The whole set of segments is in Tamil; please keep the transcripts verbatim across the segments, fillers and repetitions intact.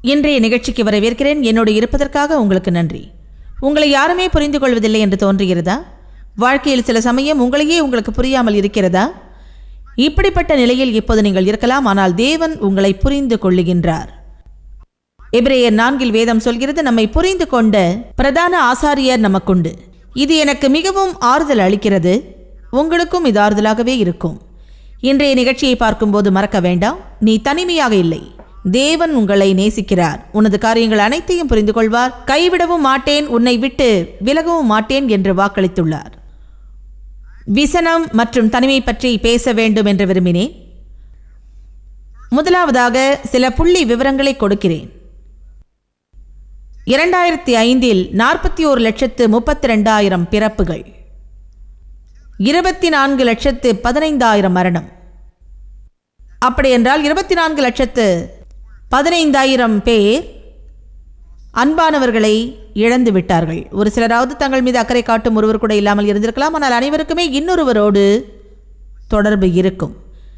இன்றைய நிகழ்ச்சிக்கு வரவேற்கிறேன். என்னோடு இருப்பதற்காக உங்களுக்கு நன்றி. உங்களை யாருமே புரிந்து கொள்வதில்லை என்று தோன்றுகிறதா? வாழ்க்கையில் சில சமயம் உங்களையே உங்களுக்கு புரியாமல் இருக்கிறதா? இப்படிப்பட்ட நிலையில் இப்போது நீங்கள் இருக்கலாம். ஆனால் தேவன் உங்களை புரிந்து கொள்ளுகின்றார். எபிரேயர் நான்கில் வேதம் சொல்கிறது, நம்மை புரிந்து கொண்ட பிரதான ஆசாரியர் நமக்குண்டு. இது எனக்கு மிகவும் ஆறுதல் அளிக்கிறது. உங்களுக்கும் இது ஆறுதலாகவே இருக்கும். இன்றைய நிகழ்ச்சியை பார்க்கும்போது மறக்க வேண்டாம், நீ தனிமையாக இல்லை. தேவன் உங்களை நேசிக்கிறார். உனது காரியங்கள் அனைத்தையும் புரிந்து கொள்வார். கைவிடவும் மாட்டேன், உன்னை விட்டு விலகவும் மாட்டேன் என்று வாக்களித்துள்ளார். விசனம் மற்றும் தனிமை பற்றி பேச வேண்டும் என்று விரும்பினேன். முதலாவதாக சில புள்ளி விவரங்களை கொடுக்கிறேன். இரண்டாயிரத்தி ஐந்தில் நாற்பத்தி ஒரு லட்சத்து முப்பத்தி ரெண்டாயிரம் பிறப்புகள், இருபத்தி நான்கு லட்சத்து பதினைந்தாயிரம் மரணம். அப்படி என்றால் இருபத்தி நான்கு லட்சத்து பதினைந்தாயிரம் பேர் அன்பானவர்களை இழந்து விட்டார்கள். ஒரு சிலராவது தங்கள் மீது அக்கறை காட்டும் ஒருவர் கூட இல்லாமல் இருந்திருக்கலாம். ஆனால் அனைவருக்குமே இன்னொருவரோடு தொடர்பு இருக்கும்.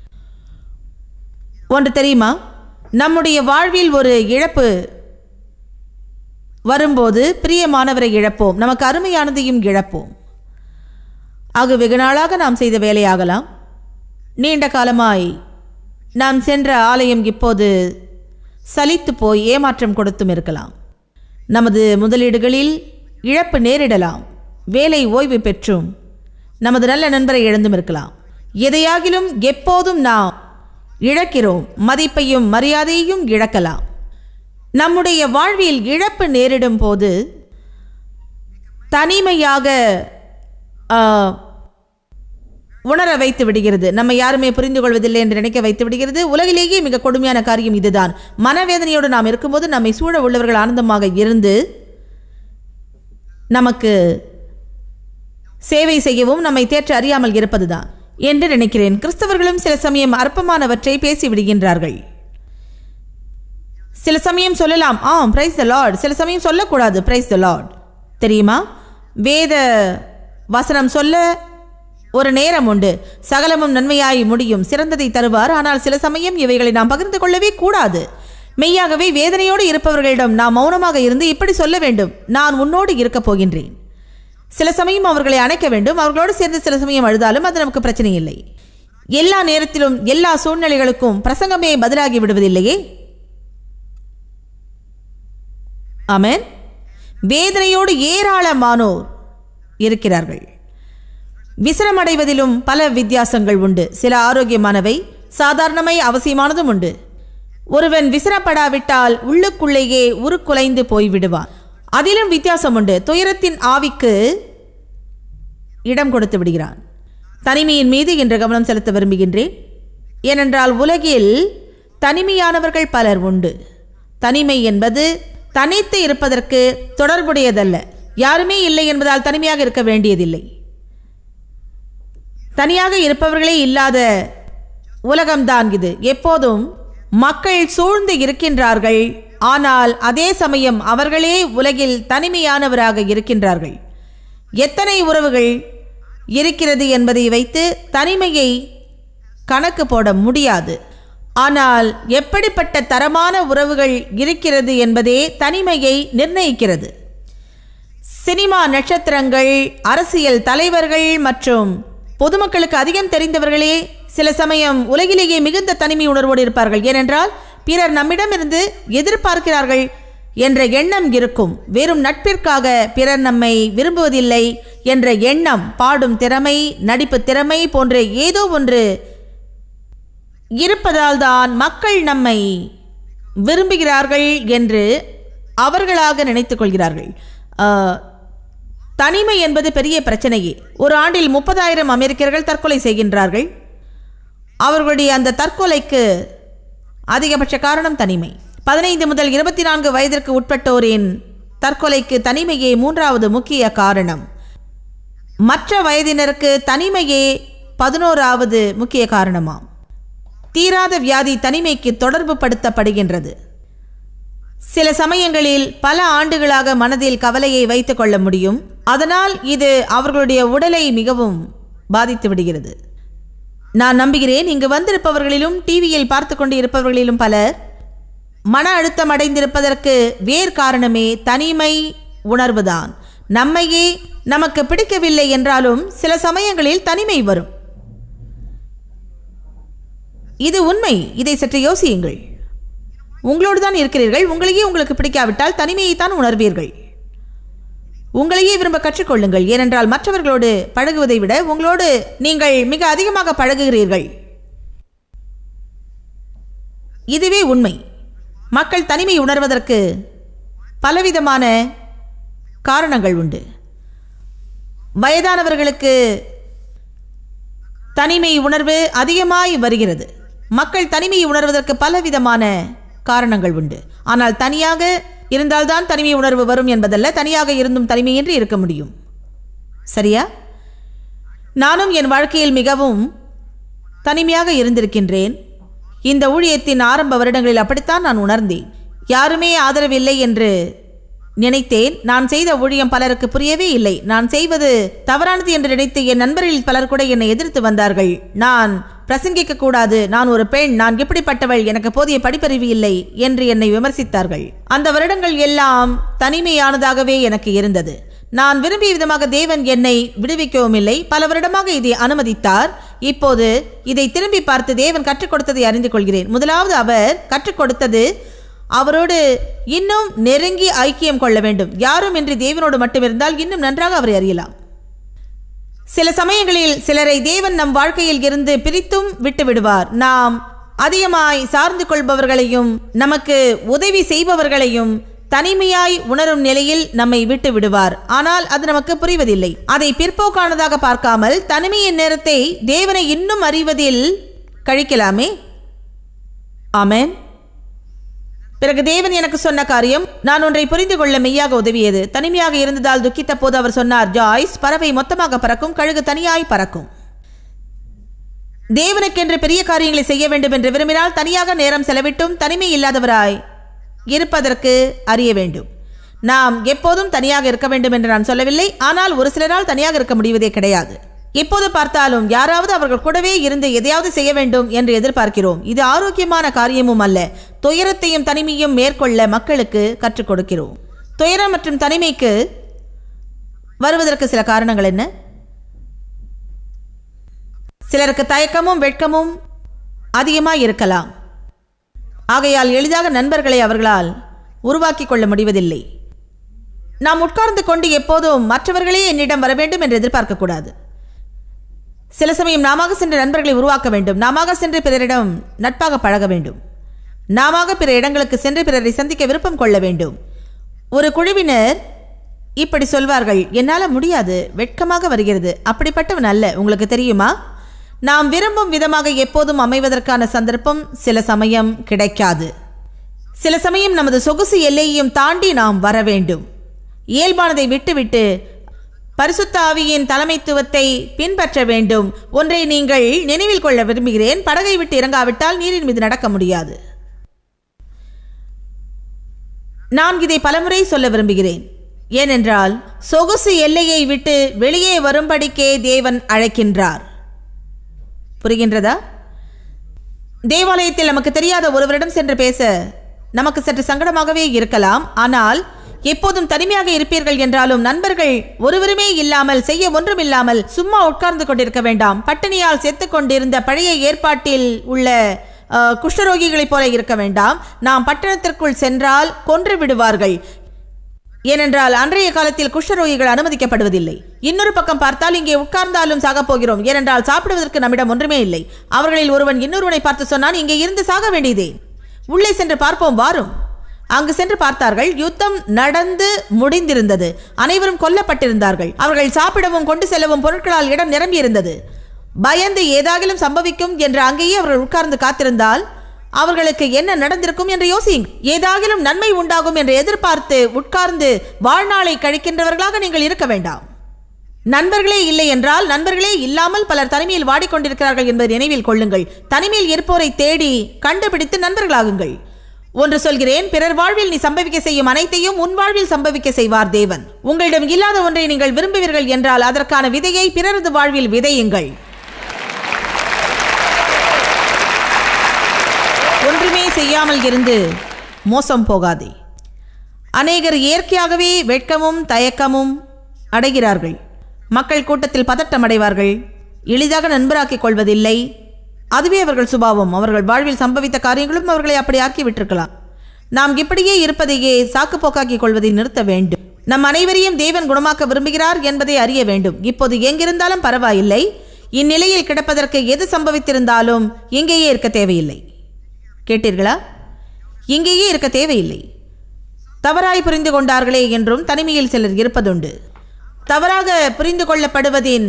ஒன்று தெரியுமா, நம்முடைய வாழ்வில் ஒரு இழப்பு வரும்போது பிரியமானவரை இழப்போம், நமக்கு அருமையானதையும் இழப்போம். ஆக வெகு நாளாக நாம் செய்த வேலையாகலாம். நீண்ட காலமாய் நாம் சென்ற ஆலயம் இப்போது சலித்து போய் ஏமாற்றம் கொடுத்தும் இருக்கலாம். நமது முதலீடுகளில் இழப்பு நேரிடலாம். வேலை ஓய்வு பெற்றும் நமது நல்ல நண்பரை இழந்தும் இருக்கலாம். எதையாகிலும் எப்போதும் நாம் இழக்கிறோம். மதிப்பையும் மரியாதையையும் இழக்கலாம். நம்முடைய வாழ்வில் இழப்பு நேரிடும் போது தனிமையாக உணர வைத்து விடுகிறது. நம்ம யாருமே புரிந்து கொள்வதில்லை என்று நினைக்க வைத்து விடுகிறது. உலகிலேயே மிக கொடுமையான காரியம் இதுதான். மனவேதனையோடு நாம் இருக்கும்போது நம்மை சூழ உள்ளவர்கள் ஆனந்தமாக இருந்து நமக்கு சேவை செய்யவும் நம்மை தேற்ற அறியாமல் இருப்பதுதான் என்று நினைக்கிறேன். கிறிஸ்தவர்களும் சில சமயம் அற்பமானவற்றை பேசிவிடுகின்றார்கள். சில சமயம் சொல்லலாம், ஆம் பிரைஸ் த லார்ட். சில சமயம் சொல்லக்கூடாது பிரைஸ் த லார்ட். தெரியுமா, வேத வசனம் சொல்ல ஒரு நேரம் உண்டு. சகலமும் நன்மையாய் முடியும், சிறந்ததை தருவார். ஆனால் சில சமயம் இவைகளை நாம் பகிர்ந்து கொள்ளவே கூடாது. மெய்யாகவே வேதனையோடு இருப்பவர்களிடம் நாம் மௌனமாக இருந்து இப்படி சொல்ல வேண்டும், நான் உன்னோடு இருக்கப் போகின்றேன். சில சமயம் அவர்களை அணைக்க வேண்டும். அவர்களோடு சேர்ந்து சில சமயம் அழுதாலும் அது நமக்கு பிரச்சனை இல்லை. எல்லா நேரத்திலும் எல்லா சூழ்நிலைகளுக்கும் பிரசங்கமே பதிலாகி விடுவதில்லையே. ஆமென். வேதனையோடு ஏராளமானோர் இருக்கிறார்கள். விசனமடைவதிலும் பல வித்தியாசங்கள் உண்டு. சில ஆரோக்கியமானவை, சாதாரணமாய் அவசியமானதும் உண்டு. ஒருவன் விசனப்படாவிட்டால் உள்ளுக்குள்ளேயே உருக்குலைந்து போய்விடுவான். அதிலும் வித்தியாசம் உண்டு. துயரத்தின் ஆவிக்கு இடம் கொடுத்து விடுகிறான். தனிமையின் மீது இன்று கவனம் செலுத்த விரும்புகின்றேன். ஏனென்றால் உலகில் தனிமையானவர்கள் பலர் உண்டு. தனிமை என்பது தனித்து இருப்பதற்கு தொடர்புடையதல்ல. யாருமே இல்லை என்பதால் தனிமையாக இருக்க வேண்டியதில்லை. தனியாக இருப்பவர்களே இல்லாத உலகம்தான் இது. எப்போதும் மக்கள் சூழ்ந்து இருக்கின்றார்கள். ஆனால் அதே சமயம் அவர்களே உலகில் தனிமையானவராக இருக்கின்றார்கள். எத்தனை உறவுகள் இருக்கிறது என்பதை வைத்து தனிமையை கணக்கு போட முடியாது. ஆனால் எப்படிப்பட்ட தரமான உறவுகள் இருக்கிறது என்பதே தனிமையை நிர்ணயிக்கிறது. சினிமா நட்சத்திரங்கள், அரசியல் தலைவர்கள் மற்றும் பொதுமக்களுக்கு அதிகம் தெரிந்தவர்களே சில சமயம் உலகிலேயே மிகுந்த தனிமை உணர்வோடு இருப்பார்கள். ஏனென்றால் பிறர் நம்மிடமிருந்து எதிர்பார்க்கிறார்கள் என்ற எண்ணம் இருக்கும். வெறும் நட்பிற்காக பிறர் நம்மை விரும்புவதில்லை என்ற எண்ணம், பாடும் திறமை, நடிப்பு திறமை போன்ற ஏதோ ஒன்று இருப்பதால் தான் மக்கள் நம்மை விரும்புகிறார்கள் என்று அவர்களாக நினைத்துக் கொள்கிறார்கள். தனிமை என்பது பெரிய பிரச்சனையே. ஒரு ஆண்டில் முப்பதாயிரம் அமெரிக்கர்கள் தற்கொலை செய்கின்றார்கள். அவர்களுடைய அந்த தற்கொலைக்கு அதிகபட்ச காரணம் தனிமை. பதினைந்து முதல் இருபத்தி நான்கு வயதிற்கு உட்பட்டோரின் தற்கொலைக்கு தனிமையே மூன்றாவது முக்கிய காரணம். மற்ற வயதினருக்கு தனிமையே பதினோராவது முக்கிய காரணமாம். தீராத வியாதி தனிமைக்கு தொடர்பு படுத்தப்படுகின்றது. சில சமயங்களில் பல ஆண்டுகளாக மனதில் கவலையை வைத்துக் கொள்ள முடியும். அதனால் இது அவர்களுடைய உடலை மிகவும் பாதித்து விடுகிறது. நான் நம்புகிறேன் இங்கு வந்திருப்பவர்களிலும் டிவியில் பார்த்து கொண்டு இருப்பவர்களிலும் பலர் மன அழுத்தம் அடைந்திருப்பதற்கு வேறு காரணமே தனிமை உணர்வுதான். நம்மையே நமக்கு பிடிக்கவில்லை என்றாலும் சில சமயங்களில் தனிமை வரும். இது உண்மை. இதை சற்று யோசியுங்கள். உங்களோடு தான் இருக்கிறீர்கள். உங்களையே உங்களுக்கு பிடிக்காவிட்டால் தனிமையைத்தான் உணர்வீர்கள். உங்களையே விரும்ப கற்றுக்கொள்ளுங்கள். ஏனென்றால் மற்றவர்களோடு பழகுவதை விட உங்களோடு நீங்கள் மிக அதிகமாக பழகுகிறீர்கள். இதுவே உண்மை. மக்கள் தனிமை உணர்வதற்கு பலவிதமான காரணங்கள் உண்டு. வயதானவர்களுக்கு தனிமை உணர்வு அதிகமாய் வருகிறது. மக்கள் தனிமையை உணர்வதற்கு பலவிதமான காரணங்கள் உண்டு. ஆனால் தனியாக இருந்தால்தான் தனிமை உணர்வு வரும் என்பதல்ல. தனியாக இருந்தும் தனிமையின்றி இருக்க முடியும். சரியா? நானும் என் வாழ்க்கையில் மிகவும் தனிமையாக இருந்திருக்கின்றேன். இந்த ஊழியத்தின் ஆரம்ப வருடங்களில் அப்படித்தான் நான் உணர்ந்தேன். யாருமே ஆதரவில்லை என்று நினைத்தேன். நான் செய்த ஊழியம் பலருக்கு புரியவே இல்லை. நான் செய்வது தவறானது என்று நினைத்து என் நண்பர்களில் பலர் கூட என்னை எதிர்த்து வந்தார்கள். நான் பிரசங்கிக்க கூடாது, நான் ஒரு பெண், நான் எப்படிப்பட்டவள், எனக்கு போதிய படிப்பறிவு இல்லை என்று என்னை விமர்சித்தார்கள். அந்த வருடங்கள் எல்லாம் தனிமையானதாகவே எனக்கு இருந்தது. நான் விரும்பிய விதமாக தேவன் என்னை விடுவிக்கவும் இல்லை. பல வருடமாக இதை அனுமதித்தார். இப்போது இதை திரும்பி பார்த்து தேவன் கற்றுக் கொடுத்ததை அறிந்து கொள்கிறேன். முதலாவது அவர் கற்றுக் கொடுத்தது அவரோடு இன்னும் நெருங்கி ஐக்கியம் கொள்ள வேண்டும். யாரும் இன்றி தேவனோடு மட்டும் இருந்தால் இன்னும் நன்றாக அவரை அறியலாம். சில சமயங்களில் சிலரை தேவன் நம் வாழ்க்கையில் இருந்து பிரித்தும் விட்டு விடுவார். நாம் அதிகமாய் சார்ந்து கொள்பவர்களையும் நமக்கு உதவி செய்பவர்களையும் தனிமையாய் உணரும் நிலையில் நம்மை விட்டு விடுவார். ஆனால் அது நமக்கு புரிவதில்லை. அதை பிற்போக்கானதாக பார்க்காமல் தனிமையின் நேரத்தை தேவனை இன்னும் அறிவதில் கழிக்கலாமே. ஆமென். பிறகு தேவன் எனக்கு சொன்ன காரியம் நான் ஒன்றை புரிந்து கொள்ள மெய்யாக உதவியது. தனிமையாக இருந்ததால் துக்கித்த போது அவர் சொன்னார், ஜாய்ஸ், பறவை மொத்தமாக பறக்கும், கழுகு தனியாய் பறக்கும். தேவனுக்கென்று பெரிய காரியங்களை செய்ய வேண்டும் என்று விரும்பினால் தனியாக நேரம் செலவிட்டும் தனிமை இல்லாதவராய் இருப்பதற்கு அறிய வேண்டும். நாம் எப்போதும் தனியாக இருக்க வேண்டும் என்று நான் சொல்லவில்லை. ஆனால் ஒரு சிலரால் தனியாக இருக்க முடிவதே கிடையாது. எப்போது பார்த்தாலும் யாராவது அவர்கள் கூடவே இருந்து எதையாவது செய்ய வேண்டும் என்று எதிர்பார்க்கிறோம். இது ஆரோக்கியமான காரியமும் அல்ல. துயரத்தையும் தனிமையும் மேற்கொள்ள மக்களுக்கு கற்றுக் கொடுக்கிறோம். துயரம் மற்றும் தனிமைக்கு வருவதற்கு சில காரணங்கள் என்ன? சிலருக்கு தயக்கமும் வெட்கமும் அதிகமாக இருக்கலாம். ஆகையால் எளிதாக நண்பர்களை அவர்களால் உருவாக்கி கொள்ள முடிவதில்லை. நாம் உட்கார்ந்து கொண்டு எப்போதும் மற்றவர்களே என்னிடம் வர வேண்டும் என்று எதிர்பார்க்கக்கூடாது. சில சமயம் நாம சென்று நண்பர்களை உருவாக்க வேண்டும். நாம சென்று பிறரிடம் நட்பாக பழக வேண்டும். நாம பிற இடங்களுக்கு சென்று பிறரை சந்திக்க விருப்பம் கொள்ள வேண்டும். ஒரு குழுவினர் இப்படி சொல்வார்கள், என்னால் முடியாது, வெட்கமாக வருகிறது. அப்படிப்பட்டவன் அல்ல. உங்களுக்கு தெரியுமா, நாம் விரும்பும் விதமாக எப்போதும் அமைவதற்கான சந்தர்ப்பம் சில சமயம் கிடைக்காது. சில சமயம் நமது சொகுசு எல்லையையும் தாண்டி நாம் வர வேண்டும். இயல்பானதை விட்டுவிட்டு பரிசுத்த ஆவியின் தலைமைத்துவத்தை பின்பற்ற வேண்டும். ஒன்றை நீங்கள் நினைவில் கொள்ள விரும்புகிறேன். படகை விட்டு இறங்காவிட்டால் நீரின் மீது நடக்க முடியாது. நான் இதை பலமுறை சொல்ல விரும்புகிறேன். ஏனென்றால் சொகுசு எல்லையை விட்டு வெளியே வரும்படிக்கே தேவன் அழைக்கின்றார். புரிகின்றதா? தேவாலயத்தில் நமக்கு தெரியாத ஒருவரிடம் சென்று பேச நமக்கு சற்று சங்கடமாகவே இருக்கலாம். ஆனால் எப்போதும் தனிமையாக இருப்பீர்கள் என்றாலும் நண்பர்கள் ஒருவருமே இல்லாமல், செய்ய ஒன்றுமில்லாமல் சும்மா உட்கார்ந்து கொண்டிருக்க வேண்டாம். பட்டினியால் செத்து கொண்டிருந்த பழைய ஏற்பாட்டில் உள்ள குஷ்டரோகிகளைப் போல இருக்க வேண்டாம். நாம் பட்டணத்திற்குள் சென்றால் கொன்று விடுவார்கள். ஏனென்றால் அன்றைய காலத்தில் குஷ்டரோகிகள் அனுமதிக்கப்படுவதில்லை. இன்னொரு பக்கம் பார்த்தால் இங்கே உட்கார்ந்தாலும் சாக போகிறோம். ஏனென்றால் சாப்பிடுவதற்கு நம்மிடம் ஒன்றுமே இல்லை. அவர்களில் ஒருவன் இன்னொருவனை பார்த்து சொன்னான், இங்கே இருந்து சாக வேண்டியதே, உள்ளே சென்று பார்ப்போம், வாரும். அங்கு சென்று பார்த்தார்கள். யுத்தம் நடந்து முடிந்திருந்தது. அனைவரும் கொல்லப்பட்டிருந்தார்கள். அவர்கள் சாப்பிடவும் கொண்டு செல்லவும் பொருட்களால் இடம் நிரம்பியிருந்தது. பயந்து ஏதாகிலும் சம்பவிக்கும் என்று அங்கேயே அவர்கள் உட்கார்ந்து காத்திருந்தால் அவர்களுக்கு என்ன நடந்திருக்கும் என்று யோசியுங்கள். ஏதாகிலும் நன்மை உண்டாகும் என்று எதிர்பார்த்து உட்கார்ந்து வாழ்நாளை கழிக்கின்றவர்களாக நீங்கள் இருக்க வேண்டாம். நண்பர்களே இல்லை என்றால் நண்பர்களே இல்லாமல் பலர் தனிமையில் வாடிக்கொண்டிருக்கிறார்கள் என்பதை நினைவில் கொள்ளுங்கள். தனிமையில் இருப்போரை தேடி கண்டுபிடித்து நண்பர்களாகுங்கள். ஒன்று சொல்கிறேன், பிறர் வாழ்வில் நீ சம்பவிக்க செய்யும் அனைத்தையும் உன் வாழ்வில் சம்பவிக்க செய்வார் தேவன். உங்களிடம் இல்லாத ஒன்றை நீங்கள் விரும்புவீர்கள் என்றால் அதற்கான விதையை பிறரது வாழ்வில் விதையுங்கள். ஒன்றுமே செய்யாமல் இருந்து மோசம் போகாதே. அநேகர் இயற்கையாகவே வெட்கமும் தயக்கமும் அடைகிறார்கள். மக்கள் கூட்டத்தில் பதட்டம் அடைவார்கள். எளிதாக நண்பராக்கிக் கொள்வதில்லை. அதுவே அவர்கள் சுபாவம். அவர்கள் வாழ்வில் சம்பவித்த காரியங்களும் அவர்களை அப்படி ஆக்கி விட்டிருக்கலாம். நாம் இப்படியே இருப்பதையே சாக்கு போக்காக்கிக் கொள்வதை நிறுத்த வேண்டும். நம் அனைவரையும் தேவன் குணமாக்க விரும்புகிறார் என்பதை அறிய வேண்டும். இப்போது எங்கிருந்தாலும் பரவாயில்லை. இந்நிலையில் கிடப்பதற்கு எது சம்பவித்திருந்தாலும் இங்கேயே இருக்க தேவையில்லை. கேட்டீர்களா? இங்கேயே இருக்க தேவையில்லை. தவறாய் புரிந்து கொண்டார்களே என்றும் தனிமையில் சிலர் இருப்பதுண்டு. தவறாக புரிந்து கொள்ளப்படுவதின்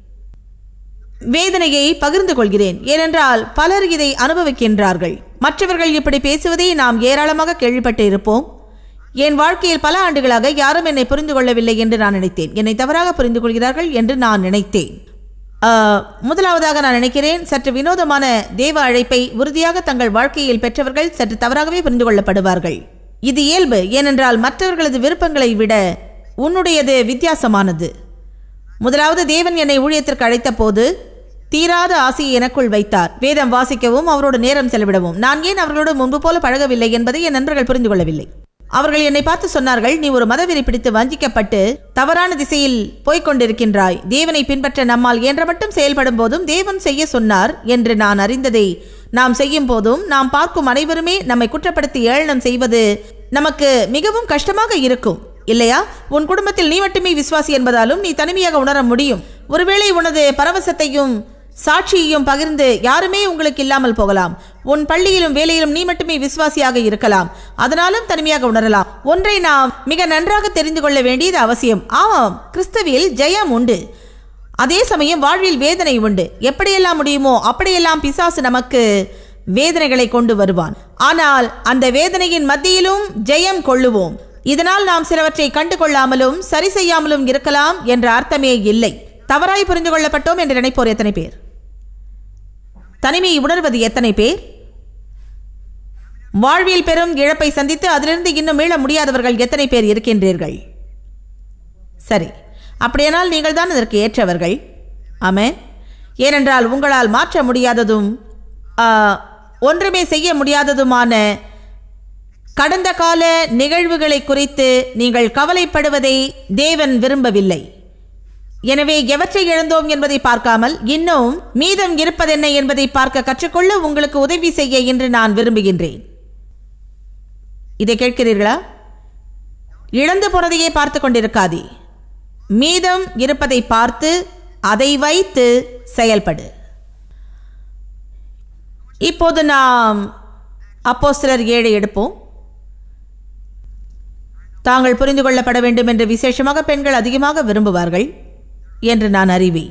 வேதனையை பகிர்ந்து கொள்கிறேன். ஏனென்றால் பலர் இதை அனுபவிக்கின்றார்கள். மற்றவர்கள் இப்படி பேசுவதை நாம் ஏராளமாக கேள்விப்பட்டு இருப்போம். என் வாழ்க்கையில் பல ஆண்டுகளாக யாரும் என்னை புரிந்து கொள்ளவில்லை என்று நான் நினைத்தேன். என்னை தவறாக புரிந்து கொள்கிறார்கள் என்று நான் நினைத்தேன். முதலாவதாக நான் நினைக்கிறேன், சற்று வினோதமான தேவ அழைப்பை உறுதியாக தங்கள் வாழ்க்கையில் பெற்றவர்கள் சற்று தவறாகவே புரிந்து கொள்ளப்படுவார்கள். இது இயல்பு. ஏனென்றால் மற்றவர்களது விருப்பங்களை விட உன்னுடையது வித்தியாசமானது. முதலாவது, தேவன் என்னை ஊழியத்திற்கு அழைத்த போது தீராத ஆசையை எனக்குள் வைத்தார். வேதம் வாசிக்கவும் அவரோடு நேரம் செலவிடவும். நான் ஏன் அவர்களோடு முன்பு போல பழகவில்லை என்பதை என் நண்பர்கள் புரிந்து கொள்ளவில்லை. அவர்கள் என்னை பார்த்து சொன்னார்கள், நீ ஒரு மதவெறி பிடித்து வஞ்சிக்கப்பட்டு தவறான திசையில் போய்கொண்டிருக்கின்றாய். தேவனை பின்பற்ற நம்மால் என்ற மட்டும் செயல்படும் போதும் தேவன் செய்ய சொன்னார் என்று நான் அறிந்ததை நாம் செய்யும் போதும் நாம் பார்க்கும் அனைவருமே நம்மை குற்றப்படுத்தி ஏளனம் செய்வது நமக்கு மிகவும் கஷ்டமாக இருக்கும், இல்லையா? உன் குடும்பத்தில் நீ மட்டுமே விசுவாசி என்பதாலும் நீ தனிமையாக உணர முடியும். ஒருவேளை உனது பரவசத்தையும் சாட்சியையும் பகிர்ந்து யாருமே உங்களுக்கு இல்லாமல் போகலாம். உன் பள்ளியிலும் வேலையிலும் நீ மட்டுமே விசுவாசியாக இருக்கலாம், அதனாலும் தனிமையாக உணரலாம். ஒன்றை நாம் மிக நன்றாக தெரிந்து கொள்ள வேண்டியது அவசியம். ஆமாம், கிறிஸ்துவில் ஜெயம் உண்டு. அதே சமயம் வாழ்வில் வேதனை உண்டு. எப்படியெல்லாம் முடியுமோ அப்படியெல்லாம் பிசாசு நமக்கு வேதனைகளை கொண்டு வருவான். ஆனால் அந்த வேதனையின் மத்தியிலும் ஜெயம் கொள்ளுவோம். இதனால் நாம் சிலவற்றை கண்டு கொள்ளாமலும் சரி செய்யாமலும் இருக்கலாம் என்ற அர்த்தமே இல்லை. தவறாய் புரிந்து கொள்ளப்பட்டோம் என்று நினைப்போர் எத்தனை பேர்? தனிமையை உணர்வது எத்தனை பேர்? வாழ்வில் பெரும் இழப்பை சந்தித்து அதிலிருந்து இன்னும் மீள முடியாதவர்கள் எத்தனை பேர் இருக்கின்றீர்கள்? சரி, அப்படியானால் நீங்கள் தான் இதற்கு ஏற்றவர்கள். ஆமென். ஏனென்றால் உங்களால் மாற்ற முடியாததும் ஒன்றுமே செய்ய முடியாததுமான கடந்த கால நிகழ்வுகளை குறித்து நீங்கள் கவலைப்படுவதை தேவன் விரும்பவில்லை. எனவே எவற்றை இழந்தோம் என்பதை பார்க்காமல் இன்னும் மீதம் இருப்பதென்ன என்பதை பார்க்க கற்றுக்கொள்ள உங்களுக்கு உதவி செய்ய என்று நான் விரும்புகின்றேன். இதை கேட்கிறீர்களா? இழந்து போனதையே பார்த்து கொண்டிருக்காதே. மீதம் இருப்பதை பார்த்து அதை வைத்து செயல்படு. இப்போது நாம் அப்போஸ்தலர் ஏழை எடுப்போம். தாங்கள் புரிந்து கொள்ளப்பட வேண்டும் என்று விசேஷமாக பெண்கள் அதிகமாக விரும்புவார்கள் என்று நான் அறிவேன்.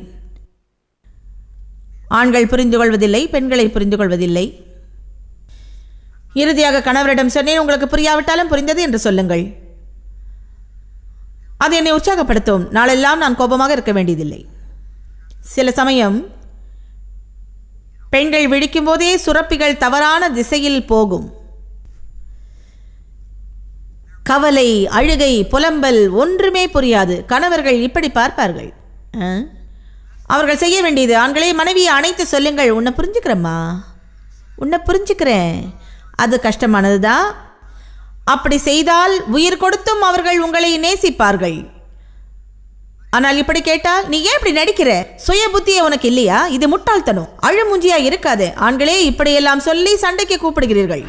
ஆண்கள் புரிந்து கொள்வதில்லை, பெண்களை புரிந்து கொள்வதில்லை. இறுதியாக கணவரிடம் சொன்னேன், உங்களுக்கு புரியாவிட்டாலும் புரிந்தது என்று சொல்லுங்கள். அது என்னை உற்சாகப்படுத்தும். நாளெல்லாம் நான் கோபமாக இருக்க வேண்டியதில்லை. சில சமயம் பெண்கள் விழிக்கும் போதே சுரப்பிகள் தவறான திசையில் போகும். கவலை, அழுகை, புலம்பல் ஒன்றுமே புரியாது. கணவர்கள் இப்படி பார்ப்பார்கள். அவர்கள் செய்ய வேண்டியது, ஆண்களே மனைவியை அணைத்து சொல்லுங்கள், உன்னை புரிஞ்சுக்கிறேம்மா, உன்னை புரிஞ்சுக்கிறேன், அது கஷ்டமானதுதான். அப்படி செய்தால் உயிர் கொடுத்தும் அவர்கள் உங்களை நேசிப்பார்கள். ஆனால் இப்படி கேட்டால், நீ ஏன் இப்படி நடிக்கிற, சுய புத்தியே உனக்கு இல்லையா, இது முட்டாள்தனம், அழுமூஞ்சியா இருக்காது. ஆண்களே இப்படியெல்லாம் சொல்லி சண்டைக்கு கூப்பிடுகிறீர்கள்.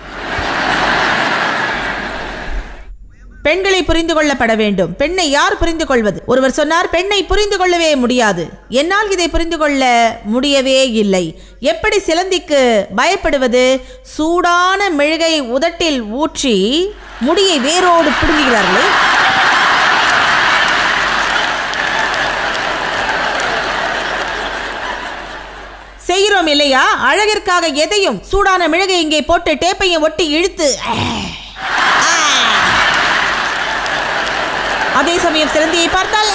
பெண்களை புரிந்து கொள்ளப்பட வேண்டும். பெண்ணை யார் புரிந்து கொள்வது? ஒருவர் சொன்னார், பெண்ணை புரிந்து கொள்ளவே முடியாது. என்னால் இதை புரிந்து கொள்ள முடியவே இல்லை. எப்படி சிலந்திக்கு பயப்படுவது? சூடான மெழுகை உதட்டில் ஊற்றி முடியை வேரோடு பிடுங்குகிறார்களே. செய்கிறோம் இல்லையா? அழகிற்காக எதையும். சூடான மெழுகை இங்கே போட்டு டேப்பையும் ஒட்டி இழுத்து, அதே சமயம் சிலந்தியை பார்த்தால்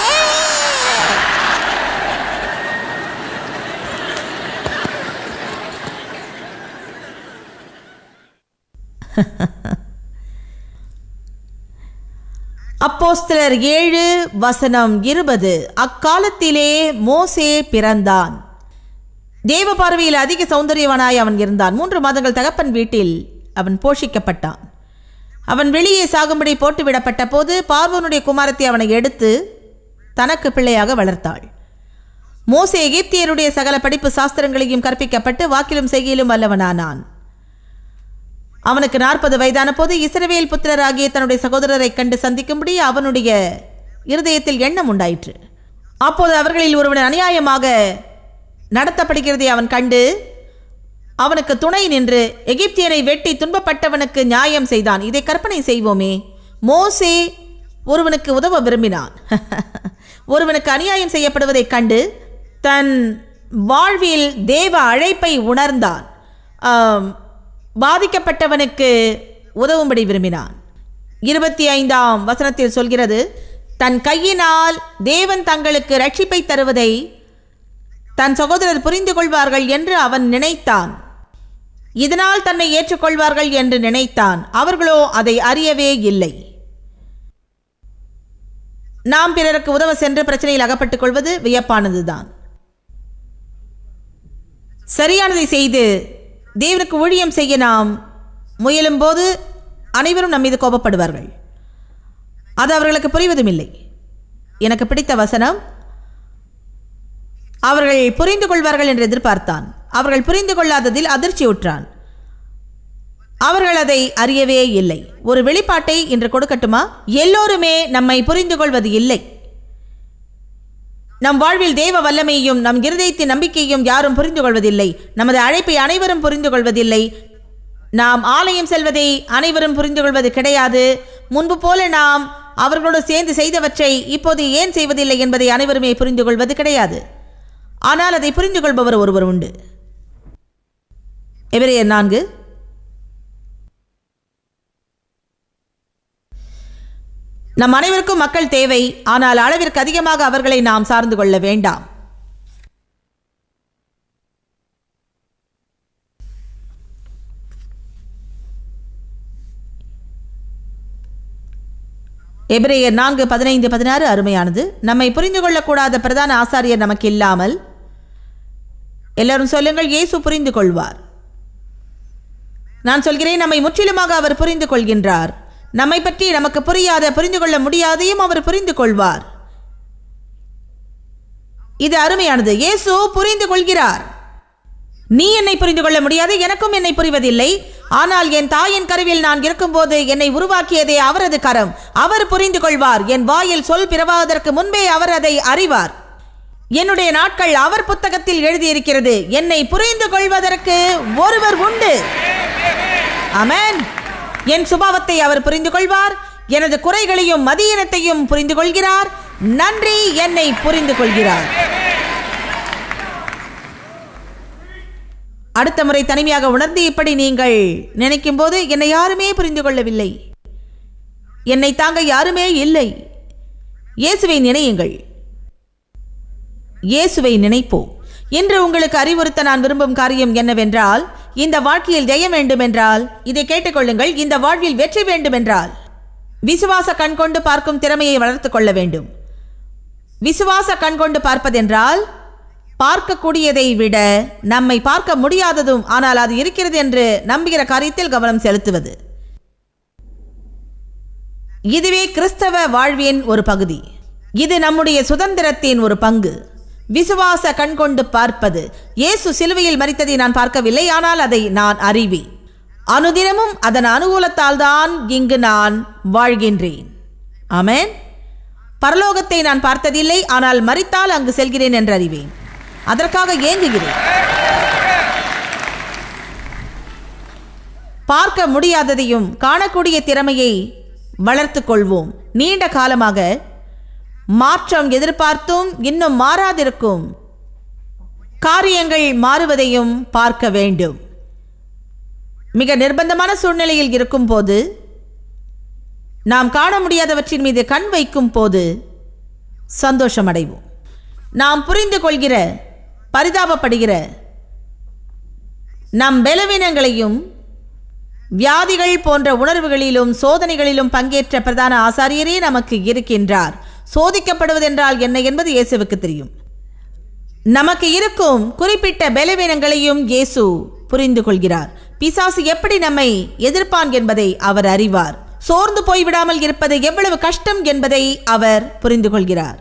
அப்போஸ்தலர் ஏழு வசனம் இருபது. அக்காலத்திலே மோசே பிறந்தான். தேவ பார்வையில் அதிக சௌந்தரியவனாய் அவன் இருந்தான். மூன்று மாதங்கள் தகப்பன் வீட்டில் அவன் போஷிக்கப்பட்டான். அவன் வெளியே சாகும்படி போட்டுவிடப்பட்ட போது பார்வோனுடைய குமாரத்தை அவனை எடுத்து தனக்கு பிள்ளையாக வளர்த்தாள். மோசே எகிப்தியருடைய சகல படிப்பு சாஸ்திரங்களையும் கற்பிக்கப்பட்டு வாக்கிலும் செய்கையிலும் வல்லவனானான். அவனுக்கு நாற்பது வயதான போது இஸ்ரவேல் புத்திரராகிய தன்னுடைய சகோதரரை கண்டு சந்திக்கும்படி அவனுடைய இருதயத்தில் எண்ணம் உண்டாயிற்று. அப்போது அவர்களில் ஒருவன் அநியாயமாக நடத்தப்படுகிறதை அவன் கண்டு அவனுக்கு துணை நின்று எகிப்தியரை வெட்டி துன்பப்பட்டவனுக்கு நியாயம் செய்தான். இதை கற்பனை செய்வோமே. மோசே ஒருவனுக்கு உதவ விரும்பினான். ஒருவனுக்கு அநியாயம் செய்யப்படுவதைக் கண்டு தன் வாழ்வில் தேவ அழைப்பை உணர்ந்தான். பாதிக்கப்பட்டவனுக்கு உதவும்படி விரும்பினான். இருபத்தி ஐந்தாம் வசனத்தில் சொல்கிறது, தன் கையினால் தேவன் தங்களுக்கு ரட்சிப்பை தருவதை தன் சகோதரர் புரிந்து கொள்வார்கள் என்று அவன் நினைத்தான். இதனால் தன்னை ஏற்றுக்கொள்வார்கள் என்று நினைத்தான். அவர்களோ அதை அறியவே இல்லை. நாம் பிறருக்கு உதவ சென்று பிரச்சனையில் அகப்பட்டுக் கொள்வது வியப்பானதுதான். சரியானதை செய்து தேவனுக்கு ஊழியம் செய்ய நாம் முயலும் போது அனைவரும் நம் மீது கோபப்படுவார்கள். அது அவர்களுக்கு புரிவதும் இல்லை. எனக்கு பிடித்த வசனம், அவர்கள் புரிந்து கொள்வார்கள் என்று எதிர்பார்த்தான். அவர்கள் புரிந்து கொள்ளாததில் அதிர்ச்சியுற்றான். அவர்கள் அதை அறியவே இல்லை. ஒரு வெளிப்பாட்டை இன்று கொடுக்கட்டுமா? எல்லோருமே நம்மை புரிந்து கொள்வது இல்லை. நம் வாழ்வில் தேவ வல்லமையையும் நம் இருதயத்தின் நம்பிக்கையையும் யாரும் புரிந்து கொள்வதில்லை. நமது அழைப்பை அனைவரும் புரிந்து கொள்வதில்லை. நாம் ஆலயம் செல்வதை அனைவரும் புரிந்து கொள்வது கிடையாது. முன்பு போல நாம் அவர்களோடு சேர்ந்து செய்தவற்றை இப்போது ஏன் செய்வதில்லை என்பதை அனைவருமே புரிந்து கொள்வது கிடையாது. ஆனால் அதை புரிந்து கொள்பவர் ஒருவர் உண்டு. எபிரேயர் நான்கு நம் அனைவருக்கும் மக்கள் தேவை. ஆனால் அளவிற்கு அதிகமாக அவர்களை நாம் சார்ந்து கொள்ள வேண்டாம். எபிரேயர் நான்கு பதினைந்து பதினாறு அருமையானது. நம்மை புரிந்து கொள்ளக்கூடாத பிரதான ஆசாரியர் நமக்கு இல்லாமல், எல்லாரும் சொல்லுங்கள், இயேசு புரிந்து கொள்வார். நான் சொல்கிறேன், நம்மை முற்றிலுமாக அவர் புரிந்து கொள்கின்றார். நம்மை பற்றி நமக்கு புரியாத, புரிந்து கொள்ள முடியாதையும் அவர் புரிந்து கொள்வார். இது அருமையானது. இயேசு புரிந்து கொள்கிறார். நீ என்னை புரிந்து கொள்ள முடியாது, எனக்கும் என்னை புரிவதில்லை. ஆனால் என் தாயின் கருவில் நான் இருக்கும்போது என்னை உருவாக்கியதே அவரது கரம். அவர் புரிந்து கொள்வார். என் வாயில் சொல் பிறவாவதற்கு முன்பே அவர் அதை அறிவார். என்னுடைய நாட்கள் அவர் புத்தகத்தில் எழுதியிருக்கிறது. என்னை புரிந்து கொள்வதற்கு ஒருவர் உண்டு. ஆமென். என் சுபாவத்தை அவர் புரிந்து கொள்வார். எனது குறைகளையும் மதியினத்தையும் புரிந்து கொள்கிறார். நன்றி, என்னை புரிந்து கொள்கிறார். அடுத்த முறை தனிமையாக உணர்ந்து இப்படி நீங்கள் நினைக்கும் போது, என்னை யாருமே புரிந்து கொள்ளவில்லை, என்னை தாங்க யாருமே இல்லை, இயேசுவை நினையுங்கள். இயேசுவை நினைப்போம். இன்று உங்களுக்கு அறிவுறுத்த நான் விரும்பும் காரியம் என்னவென்றால், இந்த வாழ்க்கையில் ஜெயம் வேண்டுமென்றால் இதை கேட்டுக்கொள்ளுங்கள். இந்த வாழ்வில் வெற்றி வேண்டுமென்றால் விசுவாச கண் கொண்டு பார்க்கும் திறமையை வளர்த்துக் கொள்ள வேண்டும். விசுவாச கண் கொண்டு பார்ப்பதென்றால் பார்க்கக்கூடியதை விட நம்மை பார்க்க முடியாததும் ஆனால் அது இருக்கிறது என்று நம்புகிற காரியத்தில் கவனம் செலுத்துவது. இதுவே கிறிஸ்தவ வாழ்வின் ஒரு பகுதி. இது நம்முடைய சுதந்திரத்தின் ஒரு பங்கு. விசுவாச கண் கொண்டு பார்ப்பது. இயேசு சிலுவையில் மரித்ததை நான் பார்க்கவில்லை, ஆனால் அதை நான் அறிவேன். அனுதினமும் அதன் அனுகூலத்தால் தான் இங்கு நான் வாழ்கின்றேன். ஆமென். பரலோகத்தை நான் பார்த்ததில்லை, ஆனால் மரித்தால் அங்கு செல்கிறேன் என்று அறிவேன். அதற்காக ஏங்குகிறேன். பார்க்க முடியாததையும் காணக்கூடிய திறமையை வளர்த்து கொள்வோம். நீண்ட காலமாக மாற்றம் எதிர்பார்த்தும் இன்னும் மாறாதிருக்கும் காரியங்கள் மாறுவதையும் பார்க்க வேண்டும். மிக நிர்பந்தமான சூழ்நிலையில் இருக்கும் போது, நாம் காண முடியாதவற்றின் மீது கண் வைக்கும் போது சந்தோஷம் அடைவோம். நாம் புரிந்து கொள்கிற, பரிதாபப்படுகிற நம் பலவீனங்களையும் வியாதிகள் போன்ற உணர்வுகளிலும் சோதனைகளிலும் பங்கேற்ற பிரதான ஆசாரியரே நமக்கு இருக்கின்றார். சோதிக்கப்படுவதென்றால் என்ன என்பது இயேசுவுக்கு தெரியும். நமக்கு இருக்கும் குறிப்பிட்ட பலவீனங்களையும் இயேசு புரிந்து கொள்கிறார். பிசாசு எப்படி நம்மை எதிர்ப்பான் என்பதை அவர் அறிவார். சோர்ந்து போய்விடாமல் இருப்பது எவ்வளவு கஷ்டம் என்பதை அவர் புரிந்து கொள்கிறார்.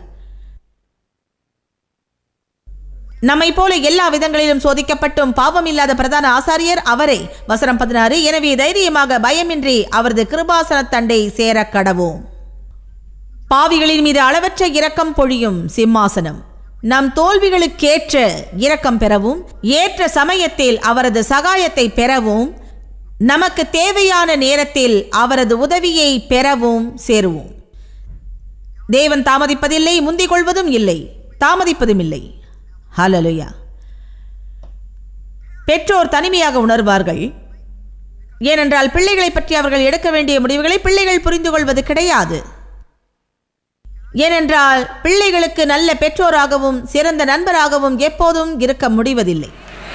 நம்மை போல எல்லா விதங்களிலும் சோதிக்கப்பட்டும் பாவம் இல்லாத பிரதான ஆசாரியர் அவரே. வசனம் பதினாறு, எனவே தைரியமாக பயமின்றி அவரது கிருபாசனத்தண்டை சேர கடவோம். பாவிகளின் மீது அளவற்ற இரக்கம் பொழியும் சிம்மாசனம். நம் தோல்விகளுக்கேற்ற இரக்கம் பெறவும் ஏற்ற சமயத்தில் அவரது சகாயத்தை பெறவும் நமக்கு தேவையான நேரத்தில் அவரது உதவியை பெறவும் சேருவோம். தேவன் தாமதிப்பதில்லை, முந்திக் கொள்வதும் இல்லை, தாமதிப்பதும் இல்லை. ஹல்லேலூயா. பெற்றோர் தனிமையாக உணர்வார்கள். ஏனென்றால் பிள்ளைகளை பற்றி அவர்கள் எடுக்க வேண்டிய முடிவுகளை பிள்ளைகள் புரிந்து கொள்வது கிடையாது. ஏனென்றால் பிள்ளைகளுக்கு நல்ல பெற்றோராகவும் சிறந்த நண்பராகவும் எப்போதும் இருக்க முடிவதில்லை.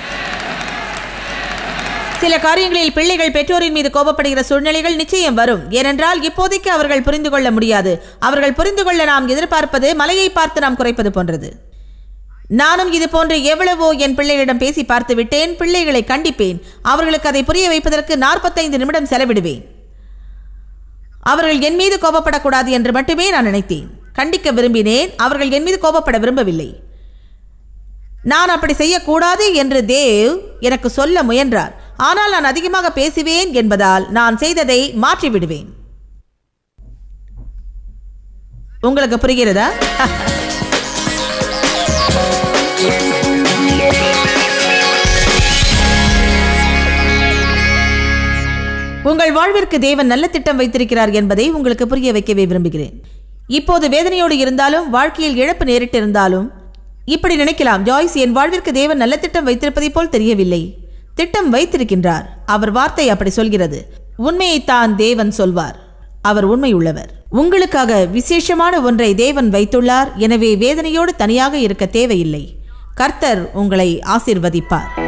சில காரியங்களில் பிள்ளைகள் பெற்றோரின் மீது கோபப்படுகிற சூழ்நிலைகள் நிச்சயம் வரும். ஏனென்றால் இப்போதைக்கு அவர்கள் புரிந்து கொள்ள முடியாது. அவர்கள் புரிந்து கொள்ள நாம் எதிர்பார்ப்பது மலையை பார்த்து நாம் குறைப்பது போன்றது. நானும் இது போன்று எவ்வளவோ என் பிள்ளைகளிடம் பேசி பார்த்து விட்டேன். பிள்ளைகளை கண்டிப்பேன். அவர்களுக்கு அதை புரிய வைப்பதற்கு நாற்பத்தைந்து நிமிடம் செலவிடுவேன். அவர்கள் என் மீது கோபப்படக்கூடாது என்று மட்டுமே நான் நினைத்தேன். கண்டிக்க விரும்பினேன். அவர்கள் என் மீது கோபப்பட விரும்பவில்லை. நான் அப்படி செய்யக்கூடாது என்று தேவ் எனக்கு சொல்ல முயன்றார். ஆனால் நான் அதிகமாக பேசுவேன் என்பதால் நான் செய்ததை மாற்றிவிடுவேன். உங்களுக்கு புரிகிறதா? உங்கள் வாழ்விற்கு தேவன் நல்ல திட்டம் வைத்திருக்கிறார் என்பதை உங்களுக்கு புரிய வைக்கவே விரும்புகிறேன். இப்போது வேதனையோடு இருந்தாலும் வாழ்க்கையில் இழப்பு நேரிட்டிருந்தாலும் இப்படி நினைக்கலாம், ஜாய்ஸ், என் வாழ்விற்கு தேவன் நல்ல திட்டம் வைத்திருப்பதை போல் தெரியவில்லை. திட்டம் வைத்திருக்கின்றார். அவர் வார்த்தை அப்படி சொல்கிறது. உண்மையைத்தான் தேவன் சொல்வார். அவர் உண்மை உள்ளவர். உங்களுக்காக விசேஷமான ஒன்றை தேவன் வைத்துள்ளார். எனவே வேதனையோடு தனியாக இருக்க தேவையில்லை. கர்த்தர் உங்களை ஆசீர்வதிப்பார்.